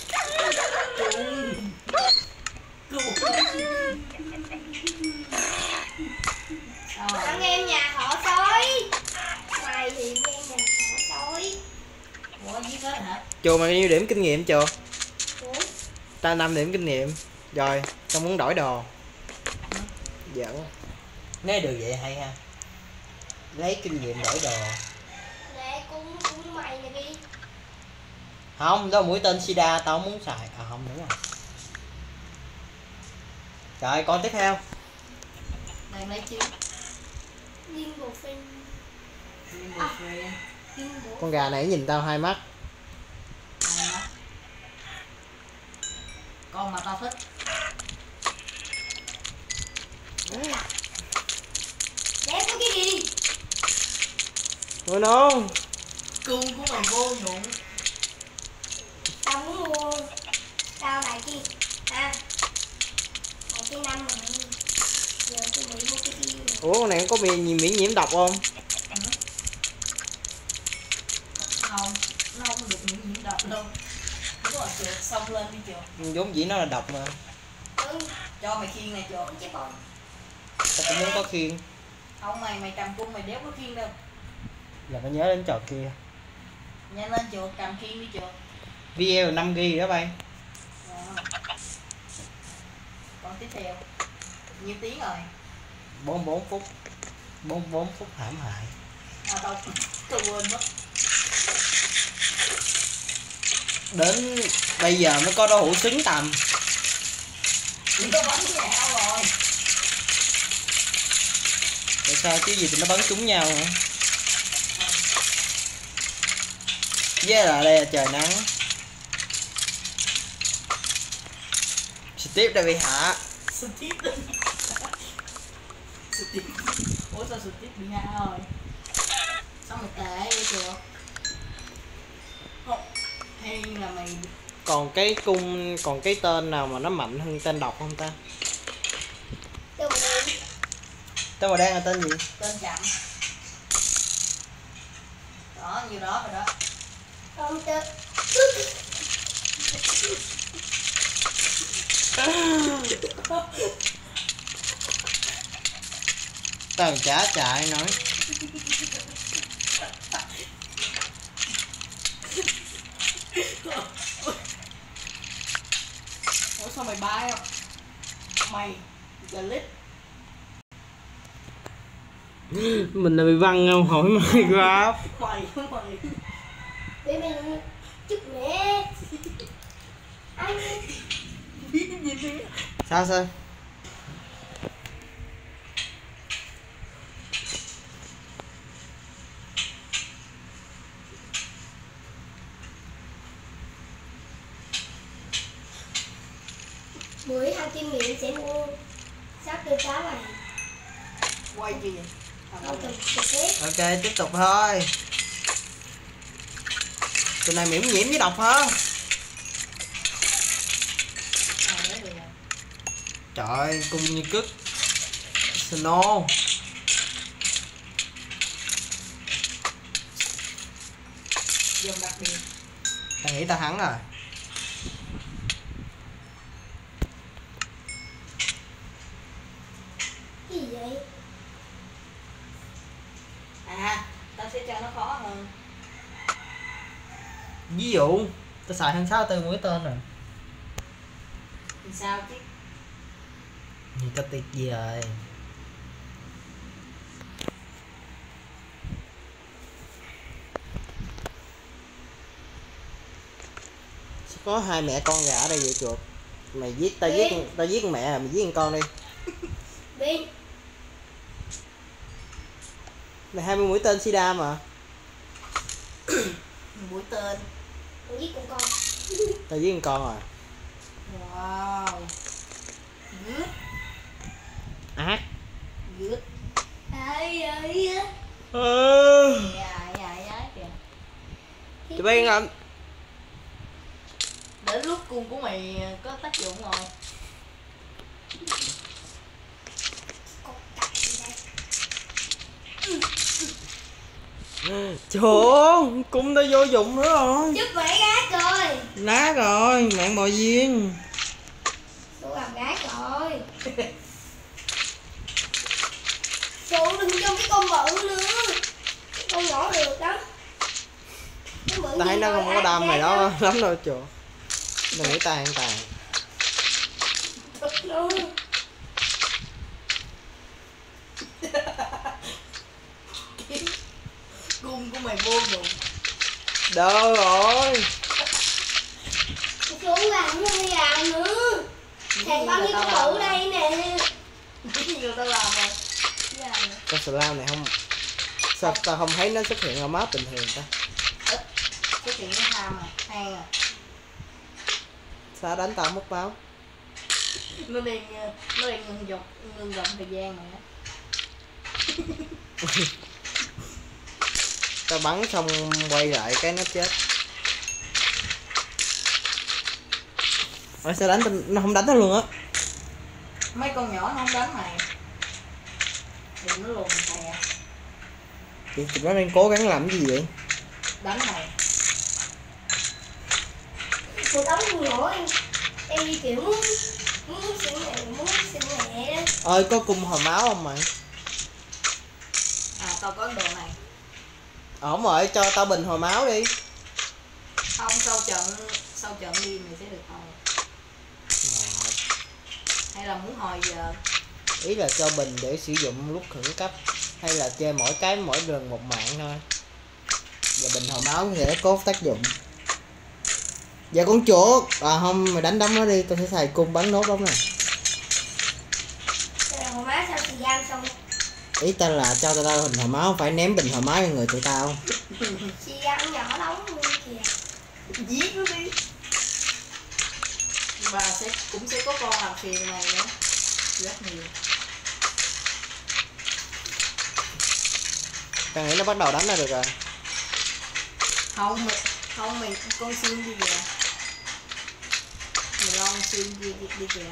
Anh em nhà họ sói. Mày thì anh em nhà họ sói. Ủa giết hết hả? Chuột mày nhiêu điểm kinh nghiệm chưa? Ủa? Ta 5 điểm kinh nghiệm. Rồi, tao muốn đổi đồ. Giỡn. Nếu được vậy hay ha. Lấy kinh nghiệm đổi đồ. Lẹ cũng mày nè đi. Không, đó là mũi tên Sida tao không muốn xài. À không đúng rồi. Rồi con tiếp theo. Đang lấy chứ. Liên bộ phim. Liên bộ. Con gà này nhìn tao hai mắt. Này hả? Con mà tao thích. Để có cái gì? Ôi no. Cung của mày vô dụng. Tao muốn mua. Tao lại kia. À. Lại cái năm rồi. Giờ tôi bị mua cái kia. Ủa con này có bị miễn nhiễm độc không? Không, nó không được những nhiễm độc đâu. Đúng rồi chuột, xong lên đi chuột. Vốn dĩ nó là độc mà. Ừ. Cho mày khiên này chuột. Chết rồi. Tao cũng muốn có khiên. Không mày cầm cung mày đéo có khiên đâu. Là phải nhớ đến trò kia. Nhanh lên chuột, cầm khiên đi chuột. Video 5 GB đó bay. Rồi. Còn tiếp theo. Nhiêu tiếng rồi? 44 phút. 44 phút hãm hại. À tao quên mất. Đến bây giờ mới có đối thủ xứng tầm. Chỉ có bắn nhạo rồi. Tại sao chứ gì thì nó bắn trúng nhau hả? Với là đây là trời nắng. Steve đã bị hạ. Steve. Steve. Ủa sao Steve bị hạ rồi? Sao mày tệ vậy chuột? Không, hay là mày Còn cái cung, còn cái tên nào mà nó mạnh hơn tên độc không ta? Tôi mà đi. Tên màu đen là tên gì? tên chậm. Đó, nhiêu đó rồi đó. Không tớ. Tao chả chạy nói. Ủa sao mày bay không? Mày glitch. Mình là bị văng không? Hỏi Minecraft. Mày Để mình chúc mẹ. Anh biết gì đi. Sao sao? buổi hai kinh nghiệm sẽ mua sắp từ cá này. Quay gì vậy? Không cần trực tiếp. Ok, tiếp tục thôi. Tụi này miễn nhiễm với độc hả? Trời ơi, cung như cứt. Snow. Dòng đặc biệt. Tao nghĩ tao thắng rồi. Cái gì vậy? À, tao sẽ cho nó khó hơn. Ví dụ, tao xài hơn 64 mũi tên rồi. Thì sao chứ? Thì tao tuyệt vời. Có hai mẹ con gà ở đây vậy chuột. Mày giết tao giết tao giết con mẹ rồi, mày giết con con đi. Bên Mày 20 mũi tên sida mà. Mũi tên. con giết con. Tao giết con con rồi. Wow. Good. Ác. Good. Ai ơi. Ai kìa. Tụi bay ngậm. Đến lúc cung của mày có tác dụng rồi. Con cặc gì đây? Trời, cung tao vô dụng nữa rồi. Chúc mẹ gác rồi. Lá rồi, mạng bò viên. Số làm gác rồi. Số đừng cho cái con bự nữa. Cái con nhỏ được đó. Cái bự Tao thấy gì nó rồi, không có ác đam mày ghét đó lắm đâu trời. Đừng nghĩ tàn tàn. luôn. Cung của mày vô dụng. Đâu rồi. Số làm nó đi làm nữa. Thằng bao nhiêu con bự đây nè. Biết nhiều tao làm rồi. Dạ. Con slam này không. Sao tao không thấy nó xuất hiện ở map bình thường ta? Cái chuyện nó tham à, hang à. Sao đánh tao mất máu? Nó đang ngưng dòng thời gian rồi á. Tao bắn xong quay lại cái nó chết. Ôi sao đánh nó không đánh tao luôn á. Mấy con nhỏ nó không đánh mày. Đừng nó lùn mày à. Chị tụi nó đang cố gắng làm cái gì vậy? Đánh mày. Một đống con nhỏ em đi kiểu muốn xin mẹ đó. Ơi có cung hồi máu không mày? À tao có đồ này. Ổn rồi, cho tao bình hồi máu đi. Không, sau trận đi mày sẽ được hồi. Hay là muốn hồi giờ? Ý là cho bình để sử dụng lúc khẩn cấp. Hay là chơi mỗi lần một mạng thôi. Và bình hồi máu sẽ có tác dụng. Dạ con chuột. À không, mày đánh đấm nó đi, tao sẽ xài cung bắn nốt đống này. Hồi má sao thì giam xong. Ý tao là cho tao hình hồi máu, phải ném bình hồi máu cho người tụi tao. Chị giam nhỏ đóng luôn kìa. Giết nó đi. Và cũng sẽ có con làm phiền này nữa. Rất nhiều. Tao nghĩ nó bắt đầu đánh ra được rồi. Không, Không mày con xuyên đi kìa. Mày lon xuyên đi kìa.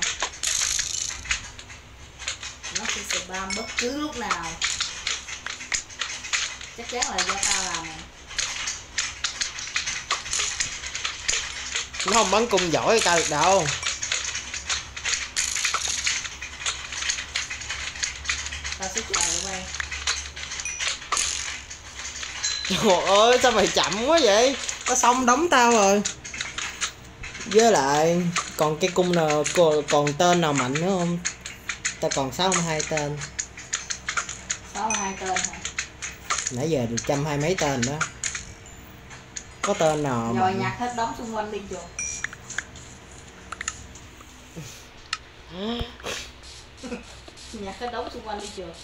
Nó sẽ spam bất cứ lúc nào. Chắc chắn là do tao làm nè. Nó không bắn cung giỏi tao được đâu. Tao sẽ chờ mày. Trời ơi sao mày chậm quá vậy? Nó xong đóng tao rồi. Với lại còn cái cung nào còn tên nào mạnh nữa không? Tao còn 62 tên. 62 tên hả? Nãy giờ được 120 mấy tên đó. Có tên nào Rồi mạnh? nhặt hết đống xung quanh đi chuột. Nhặt hết đống xung quanh đi chuột.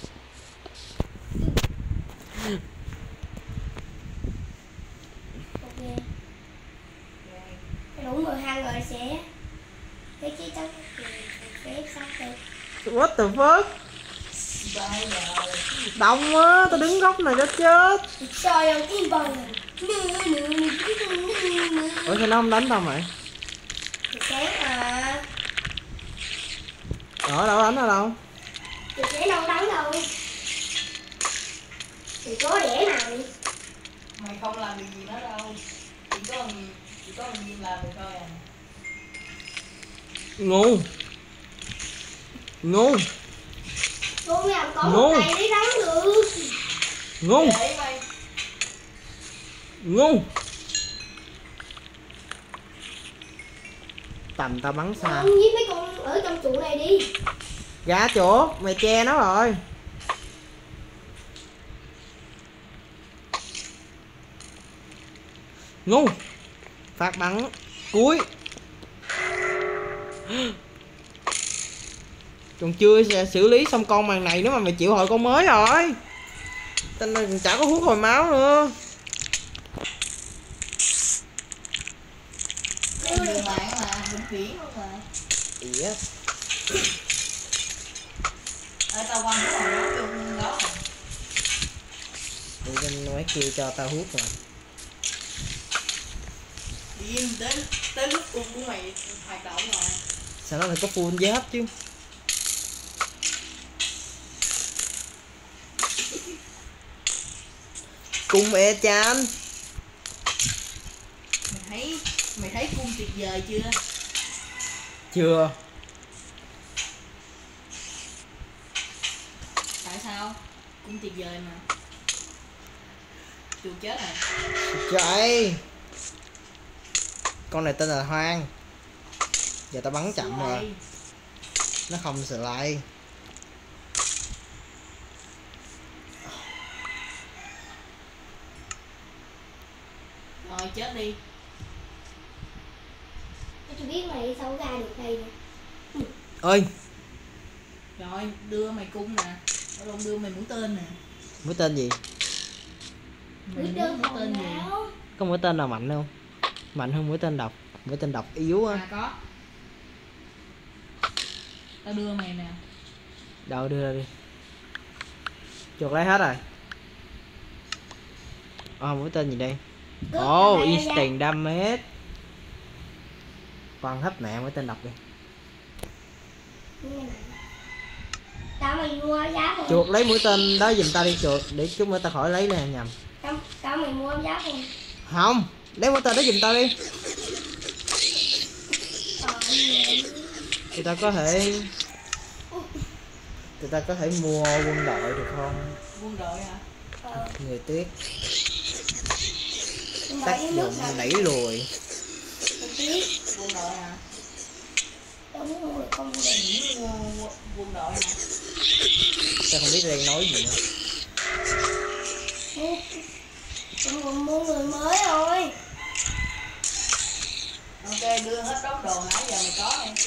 Ok. Đủ 12 rồi sẽ cái chiếc tóc xếp sắp đi. What the fuck? Bây giờ Đông quá, tao đứng góc này nó chết. Trời ơi im bần. Ủa sao nó không đánh tao mày? Thì sáng à. Ở đâu đánh ở đâu? Thì sáng đâu đánh đâu. Thì có đẻ này. mày không làm được gì nó đâu. Chỉ có thằng Diêm làm được thôi à. Ngu. Ngu. Cô làm có Ngu. một tay để đánh được. Ngu. Để mày. Ngu. Tầm tao bắn xa. Ông với mấy con ở trong trụ này đi. Gã chỗ, mày che nó rồi. Ngu. Phát bắn cuối. Còn chưa xử lý xong con màn này nữa mà mày chịu hồi con mới rồi. Tên này chả có hút hồi máu nữa. Nhiều bạn mà vĩnh viễn luôn mà. Yes. Tao quăng cái hồi đó vô đó. Tụi mình nói kêu cho tao hút rồi. Diêm tới lúc cung của mày hoạt động rồi. Sao nó phải có full giáp chứ? Cung e chan. Mày thấy cung tuyệt vời chưa? Chưa. Tại sao? Cung tuyệt vời mà. Chuột chết rồi. Trời. Con này tên là Hoang. Giờ tao bắn chậm rồi. Nó không slide. Rồi chết đi. Tôi biết mày sao ra được đây nè. Ơi. Rồi đưa mày cung nè. Tao đưa mày mũi tên nè. Mũi tên gì? Mày Mũi muốn tên mũi hòn tên gì? não. Có mũi tên nào mạnh không? Mạnh hơn mũi tên độc. Mũi tên độc yếu á. À có. Tao đưa mày nè. Đâu đưa ra đi. Chuột lấy hết rồi. Mũi tên gì đây? Cướp Ồ, thằng này ra. instant damage. Con hết mẹ mũi tên độc đi. Tao mày mua giáp không? Chuột lấy mũi tên đó giùm tao đi chuột. Để chút nữa tao khỏi lấy nè nhầm. Tao mày mua giáp không? Không, lấy mũi tên đó giùm tao đi. Thì tao có thể mua quân đội được không? Quân đội hả? Người tuyết Quân đội tác với nước dụng nào? đẩy lùi. Quân đội hả? Tao muốn mua được con quân đội. Quân đội hả? Tao không biết đang nói gì nữa. Tao còn mua người mới rồi. Ok, đưa hết đống đồ nãy giờ mày có đi.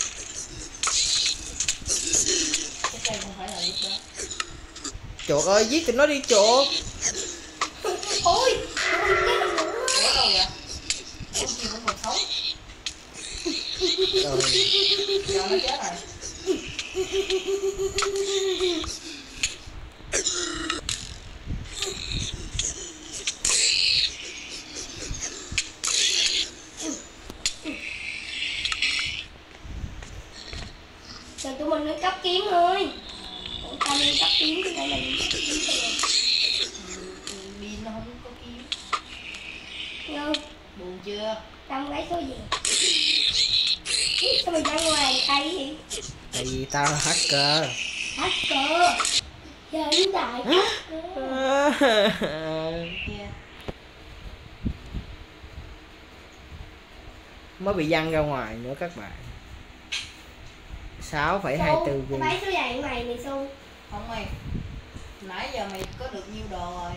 Cái cây không phải là lúc đó. Chuột ơi, giết tụi nó đi chuột. Ôi, cái này nữa. Ủa đâu vậy? Ủa gì vẫn còn sống? Rồi. Giờ nó chết rồi. chưa? Tao lấy số gì? Sao mày ra ngoài tay gì? Tại vì tao là hacker. Hacker. Hiện đại hacker. Kìa. Mới bị văng ra ngoài nữa các bạn. 6,24 Tao viên. lấy số vàng mày mày Su. Không mày. Nãy giờ mày có được nhiêu đồ rồi.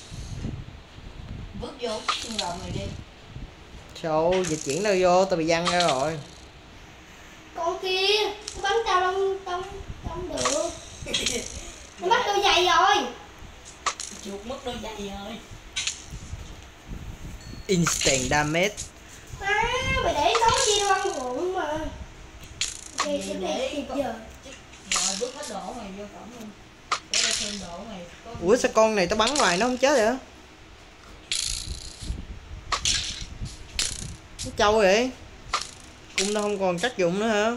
Vứt vô xương rồng này đi. Số dịch chuyển đâu vô, tao bị văng ra rồi. Con kia, nó bắn tao không được. Nó bắt đôi giày rồi. Chuột mất đôi giày rồi. Instant damage. Mày để nó chi đâu ăn ruộng mà. Đây Gì sẽ để kịp con- giờ. Rồi vứt hết đồ mày vô cổng luôn. Để ra thêm đồ mày. Có... Ủa sao con này tao bắn hoài nó không chết vậy? Nó trâu vậy? Cung nó không còn tác dụng nữa hả?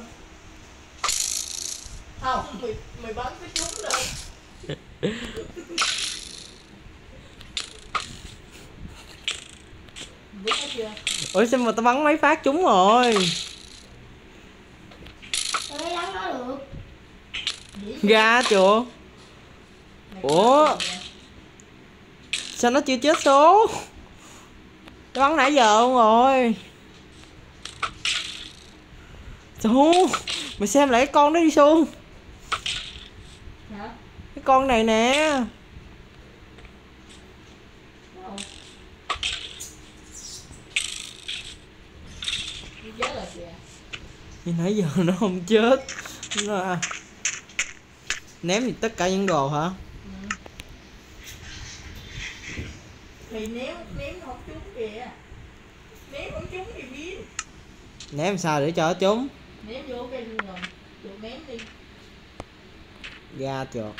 Không, mày bắn cái trúng rồi. Vứt hết chưa? Ủa sao mà tao bắn mấy phát trúng rồi? Tao lấy đánh nó được. Ra chưa? Mày Ủa? có gì vậy? Sao nó chưa chết số? Tao bắn nãy giờ không rồi. Su, mày xem lại cái con đó đi Su. Hả? Cái con này nè. Đâu? Nó chết rồi kìa. Như nãy giờ nó không chết. Nó... Ném thì tất cả những đồ hả? Ừ. Thì nếu không trúng kìa. Nếu không trúng thì biến. Ném sao để cho nó trúng? Ném vô cái rồi. Chuột ném đi. Ra chuột.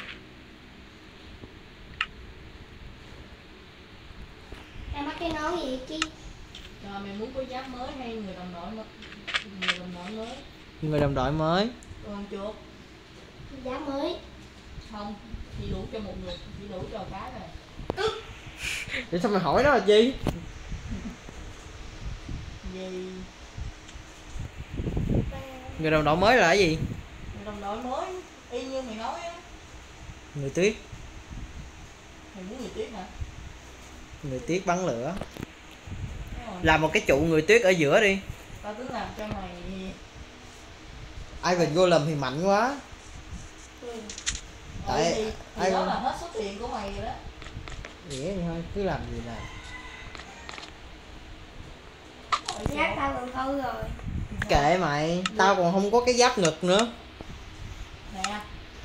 Em bắt cái nón gì chi? Rồi mày muốn có giáp mới hay người đồng đội mới? Người đồng đội mới. Người đồng đội mới. Còn chuột. Giá mới. Không. Chỉ đủ cho một người. Chỉ đủ cho cái rồi. Để sao mày hỏi nó là gì? Gì? Người đồng đội mới là cái gì? Người đồng đội mới. Y như mày nói á. Người tuyết. Mày muốn người tuyết hả? Người tuyết bắn lửa. Đúng rồi. Làm một cái trụ người tuyết ở giữa đi. Tao tính làm cho mày. Ivan Golem thì mạnh quá. Tại- thì ai đó không? là hết số tiền của mày rồi đó. Nghĩa vậy thôi, cứ làm gì nào. Giá tao còn câu rồi. Kệ mày, tao còn không có cái giáp ngực nữa. Nè.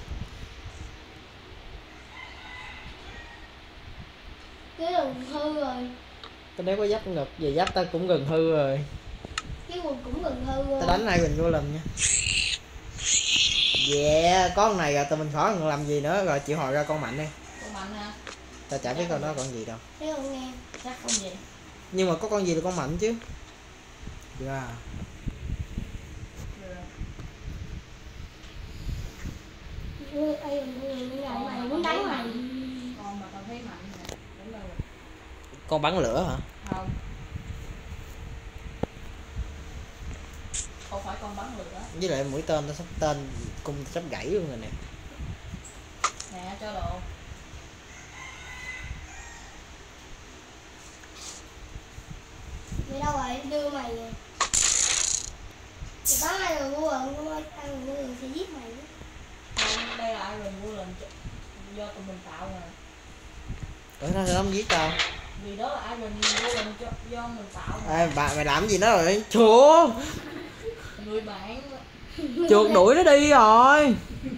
Cái quần hư rồi. Tao nếu có giáp ngực, về giáp tao cũng gần hư rồi. Cái quần cũng gần hư rồi. Tao đánh Ivan Golem nha. Yeah, có con này rồi tụi mình khỏi cần làm gì nữa. Rồi chịu hồi ra con mạnh đi. Con mạnh hả? Tao chả biết con đó con gì đâu. Thấy không nghe? Chắc không vậy. Nhưng mà có con gì là con mạnh chứ. Yeah. Ai mày muốn đánh mày. Con mà tao thấy mạnh nè. Đúng đâu rồi. Con bắn lửa hả? Không. Không phải con bắn lửa. Với lại mũi tên tao sắp tên cung tao sắp gãy luôn rồi nè. Nè cho đồ. Mày đâu rồi? Đưa mày nè. Mày bắn ai rồi mua rồi, không ơi, ai rồi mua rồi sẽ giết mày. Không, đây là ai rồi mua lần do tụi mình tạo nè. Ủa sao nó không giết tao? Vì đó là ai rồi mua lần do mình tạo nè. Ê, mày làm gì nó rồi? Chuột! Người bạn. Chuột đuổi nó đi rồi.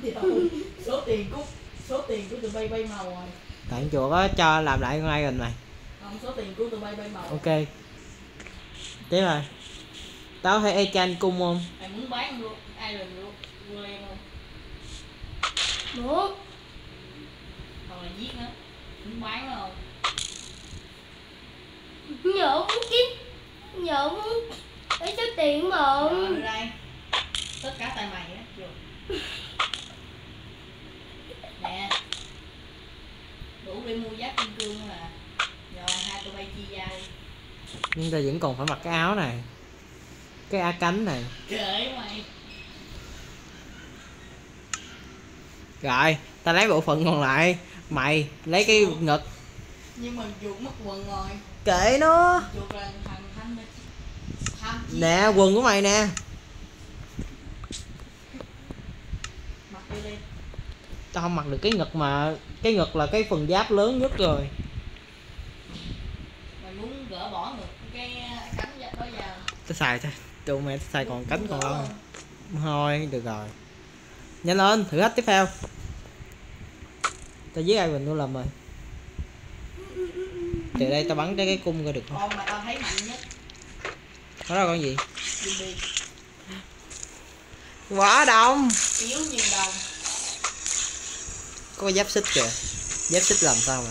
Số tiền của tụi bay bay màu rồi. Tại chuột á cho làm lại con Iron mày. Không, số tiền của tụi bay bay màu. Ok. Tiếp rồi. Tao thấy Echan cung không? Mày muốn bán luôn ai rồi luôn mua em không? Muốn. Hoặc là giết nó. Muốn bán nó không? Nhớ muốn kiếm. Nhớ muốn lấy số tiền mà. Rồi đưa đây. Tất cả tại mày á. Chuột. Nè. Đủ để mua giáp kim cương là. Rồi hai tụi bay chia ra đi. Nhưng ta vẫn còn phải mặc cái áo này, cái áo cánh này. Kệ mày. Rồi ta lấy bộ phận còn lại, mày lấy cái ngực. Nhưng mà chuột mất quần rồi. Kệ nó. Chuột là thằng tham chi. Nè quần của mày nè. Mặc vô đi. Tao không mặc được cái ngực mà, cái ngực là cái phần giáp lớn nhất rồi. Mày muốn gỡ bỏ ngực cái cánh đó vào. Tao xài thôi, tụi mày xài còn cánh còn lâu. Thôi được rồi, nhanh lên thử thách tiếp theo. Tao giết ai mình tôi làm rồi. Từ đây tao bắn cái cung ra được không? Con mà tao thấy mạnh nhất. Đó là con gì? Zombie. Quả đồng. Yếu như đồng. Có giáp xích kìa. Giáp xích làm sao mà?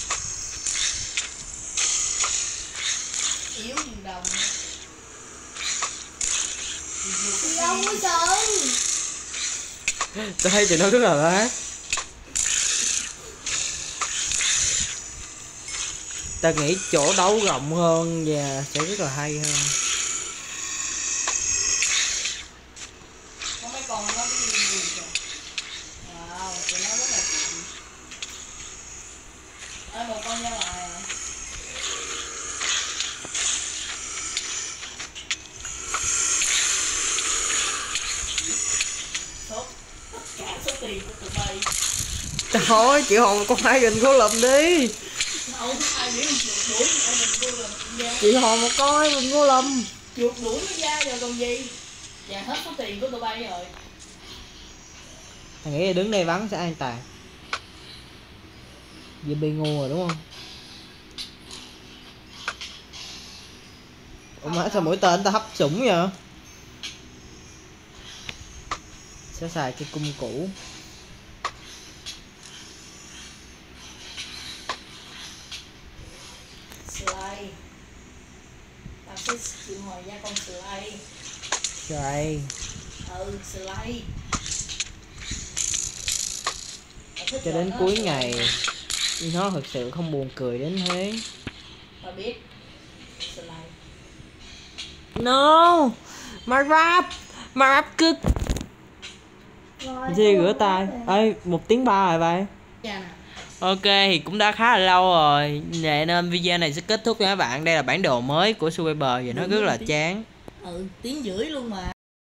Yếu như đồng. Đâu có trời. Tôi thấy tụi nó rất là lát. Ta nghĩ chỗ đấu rộng hơn và sẽ rất là hay hơn. Có mấy con nó đi kìa. Wow, tụi nó rất là chậm. Một con ra ngoài à. Tất cả số tiền của tụi bay. Thôi chịu hồn con hai gần cô lùm đi. Đâu ai biết chuột đuổi ai mình cô làm ra. Chịu hồn một con hai gần cô lùm. Chuột đuổi nó ra rồi còn gì. Và hết số tiền của tụi bay rồi. Thằng nghĩ là đứng đây bắn sẽ an toàn. Zombie ngu rồi đúng không? Ủa mà sao mũi tên ta hấp sủng vậy? Sẽ xài cái cung cũ. Slay. Tao sẽ chịu hồi ra con Slay. Rồi. Slay. Cho đến cuối ngày nó thực sự không buồn cười đến thế. Tao biết. Slay. No. My rap cực. Gì rửa tay. Ê 1 tiếng 3 rồi vậy. Dạ nè. Ok thì cũng đã khá là lâu rồi. Vậy nên video này sẽ kết thúc nha các bạn. Đây là bản đồ mới của Super Và nó rất là chán. Tiếng rưỡi luôn mà.